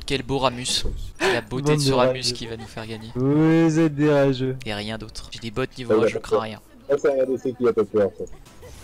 Quel beau Ramus. C'est la beauté de ce Ramus qui va nous faire gagner. Vous êtes des rageux. Et rien d'autre. J'ai des bottes niveau 1, je crains rien. Ça, c'est un ADC qui a pas peur, ça.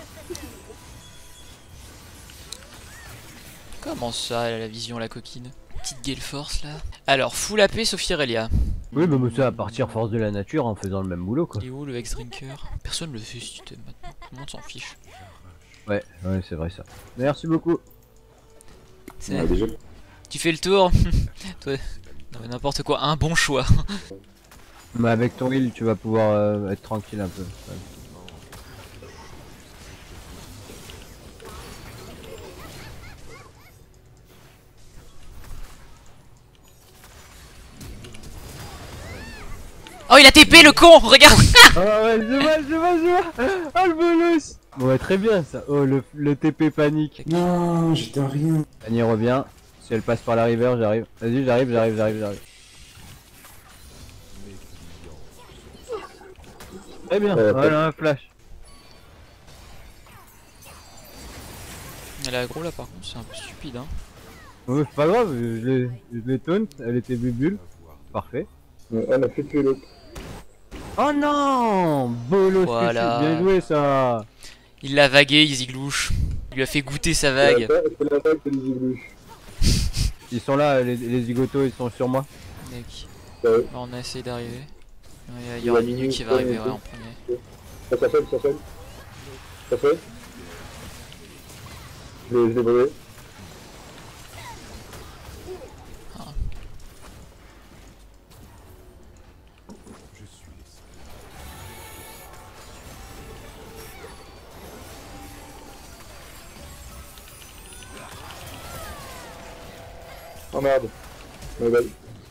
Comment ça, elle a la vision, la coquine? Petite gale force là. Alors, full AP sauf Irelia. Oui, bah ça à partir force de la nature en faisant le même boulot quoi. Il est où le ex-drinker? Personne le fait ce item maintenant. Tout le monde s'en fiche. Ouais, c'est vrai ça. Merci beaucoup. Ouais, déjà. Tu fais le tour. Toi, non mais n'importe quoi, un bon choix. Mais avec ton heal, tu vas pouvoir être tranquille un peu. Ouais. Oh, il a TP le con, regarde. Ah ouais, je vois. Ah le bonus. Ouais, très bien ça. Oh, le TP panique. Non, j'étais à rien. Annie revient. Si elle passe par la river, j'arrive. Vas-y, j'arrive. Très bien, voilà un flash. Elle a aggro là par contre, c'est un peu stupide hein. Ouais, c'est pas grave, je l'ai taunt, elle était bulbule. Parfait. Ouais, on a fait tuer l'autre. Oh non, bolos, Voilà. bien joué ça. Il l'a vagué, Easy Glouche. Il lui a fait goûter sa vague. C'est la vague de l'Easy. Ils sont là, les zigotos, ils sont sur moi. Mec, Ouais. on a essayé d'arriver. Il y aura Minu qui va arriver ouais, en premier. Ça fait. Ça fait. Je l'ai brûlé. Oh merde. Mais belle.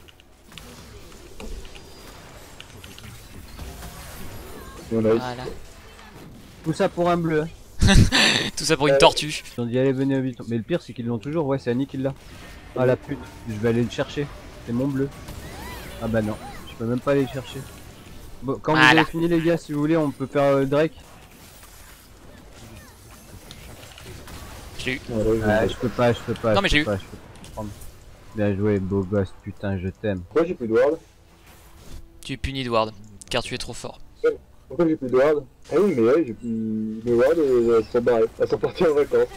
Voilà. Tout ça pour un bleu. Hein. Tout ça pour une tortue. Ils ont dit allez venez vite. Mais le pire c'est qu'ils l'ont toujours, ouais c'est Annie qui l'a. Ah la pute, je vais aller le chercher. C'est mon bleu. Ah bah non, je peux même pas aller le chercher. Bon, quand vous avez fini les gars, si vous voulez, on peut faire Drake. Je l'ai eu. Ah, je peux pas. Non mais j'ai eu. Bien joué, beau gosse, putain, je t'aime. Pourquoi j'ai plus de ward? Tu es puni Edward, car tu es trop fort. Pourquoi j'ai plus de ward? Ah oui, mais ouais, j'ai plus de ward et elles sont barrées. Elles sont parties en vacances.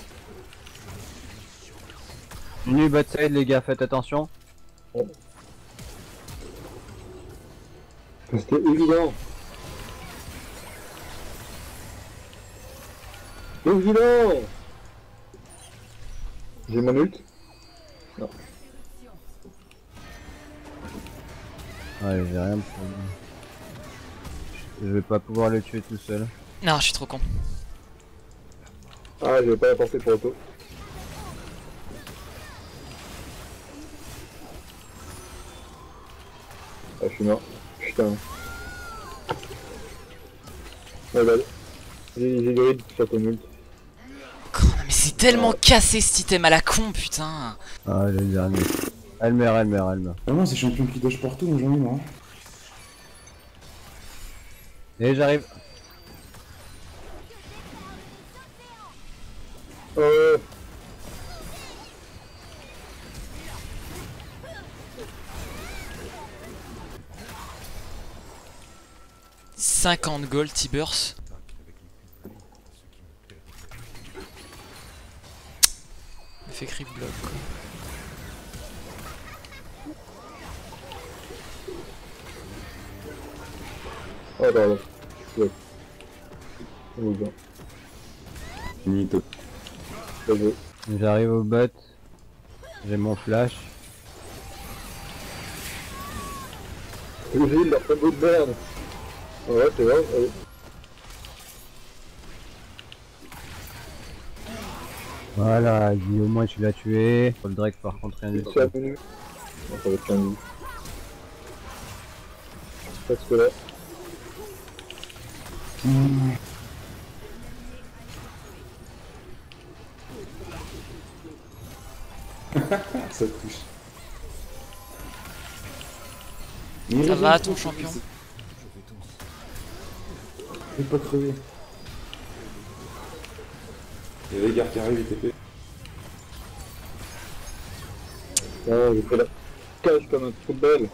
Nu bot side les gars, faites attention. Ouais. C'était évident. Évident. J'ai mon ult. Non. Ouais, j'ai rien pour... Je vais pas pouvoir le tuer tout seul. Non, je suis trop con. Ah, je vais pas la porter pour auto. Ah, je suis mort. Putain. Ouais, bah, j'ai grid sur ton ult. Oh, mais c'est tellement cassé cet item à la con, putain. Ah, le dernier. Elle meurt. Ah non, c'est champion qui dodge partout, moi j'en ai marre. Et j'arrive. Euh... 50 gold T-Burst. Il fait creep block quoi. Oh pardon. Ouais. Oh bien. Fini, top. Bien joué. J'arrive au bot. J'ai mon flash. Le heal, leur combo de merde. Ouais, c'est vrai. Allez. Voilà, Guy, au moins tu l'as tué. Pour le Drake par contre rien du tout. Je suis revenu. Non, ça va être 15. Parce que là. Ça touche. Ça va ton champion? Je vais pas crever. Il y a les gars qui arrivent, TP. Non, j'ai fait la cache comme un trou de balle.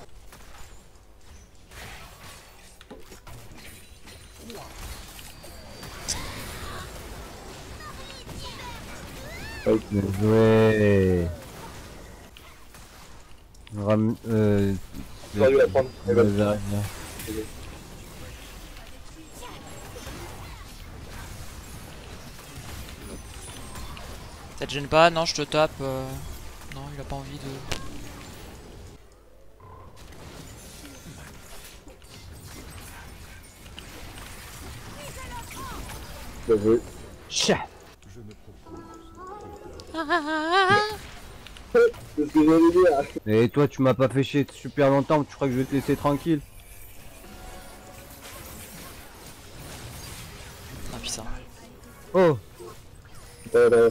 Bien joué. J'ai dû la prendre. Vas-y. Ça te gêne pas? Non, je te tape. Non, il a pas envie de... Bien joué. Chat. C'est ce que j'allais dire. Et toi, tu m'as pas fait chier super longtemps, tu crois que je vais te laisser tranquille? Ah putain. Oh. Voilà.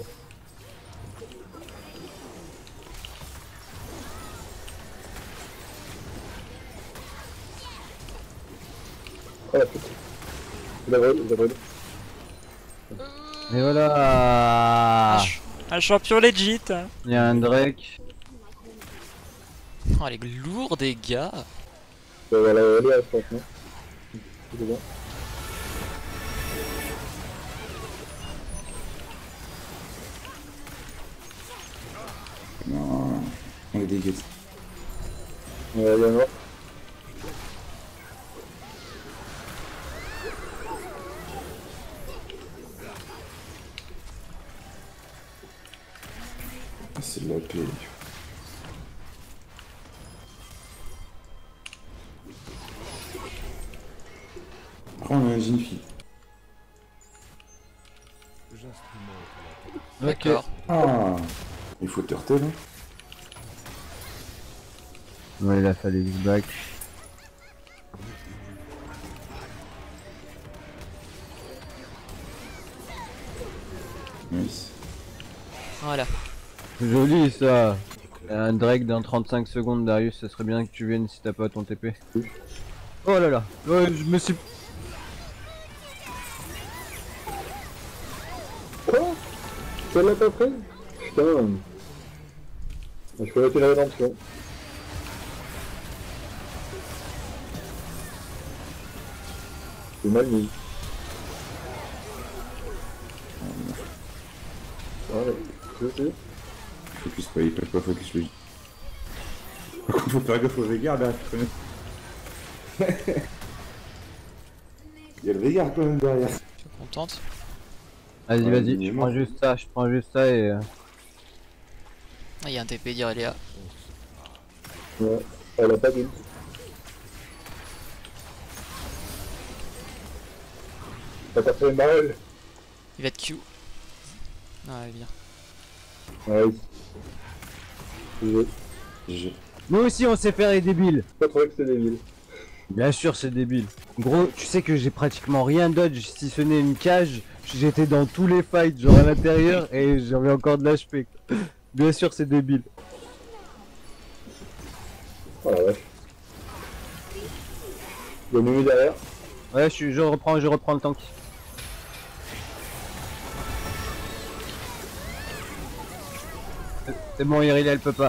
Oh la putain. Il a volé. Et voilà. Un champion legit. Il y a un Drake. Oh, elle est lourde, des gars. On va la voler, je pense, non? C'est bon. Non, on est dégueulasse. Il y a un mort. Ah, c'est de la paix. Après, on a un Ginfi. D'accord. Ah, il faut turtle. Hein. Ouais, il a fallu X-Back. Nice. Voilà. Joli ça. Un Drake dans 35 secondes, Darius, ça serait bien que tu viennes si t'as pas ton TP. Oh là là, ouais, je me suis... Quoi? Ça l'a pas pris? Putain. Je peux arrêter la rédemption. C'est mal mis. Ouais, je sais. Focus pas, il peut pas focus lui. Par contre, faut faire gaffe au Veigar derrière, tu connais. Il y a le Veigar quand même derrière. Tu es contente? Vas-y, Ouais, vas-y, je minimum. prends juste ça et... Ah, il y a un TP d'Irelia. Ouais, elle a pas d'ult. T'as pas fait une barrel? Il va te Q. Ah, ouais, bien. Ouais. J'ai GG. Nous aussi on sait faire les débiles. pas trouvé que c'était débile. Bien sûr c'est débile. Gros, tu sais que j'ai pratiquement rien dodge si ce n'est une cage. J'étais dans tous les fights, genre à l'intérieur, et j'avais encore de l'HP. Bien sûr c'est débile. Oh la vache. Il y a Mimi derrière. Ouais, je reprends le tank. C'est bon, Irelia elle peut pas.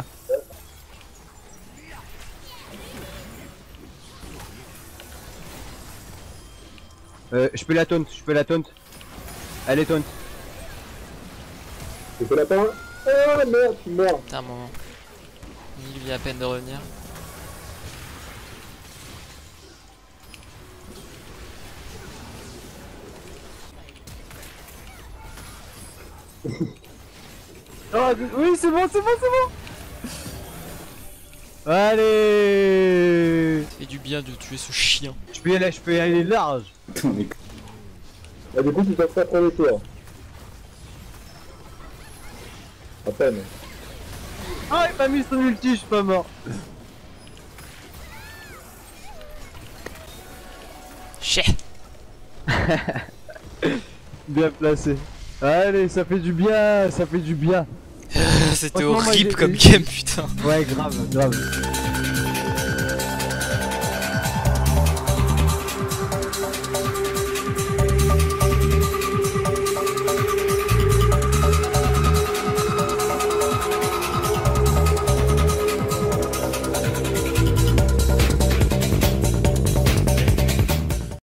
Je peux la taunt. Elle est taunt. J'ai fait lapin. Oh merde, je suis mort. Putain, un moment. Il vient à peine de revenir. Oh, oui, c'est bon. Allez. Ça fait du bien de tuer ce chien. Je peux y aller large. Attends, mais Ah, du coup, tu t'en fais trop les tours. À peine. Ah, il m'a mis son ulti, je suis pas mort. Chais. Bien placé. Allez, ça fait du bien. C'était Franchement, moi, horrible j'ai- comme game, putain. Ouais, grave.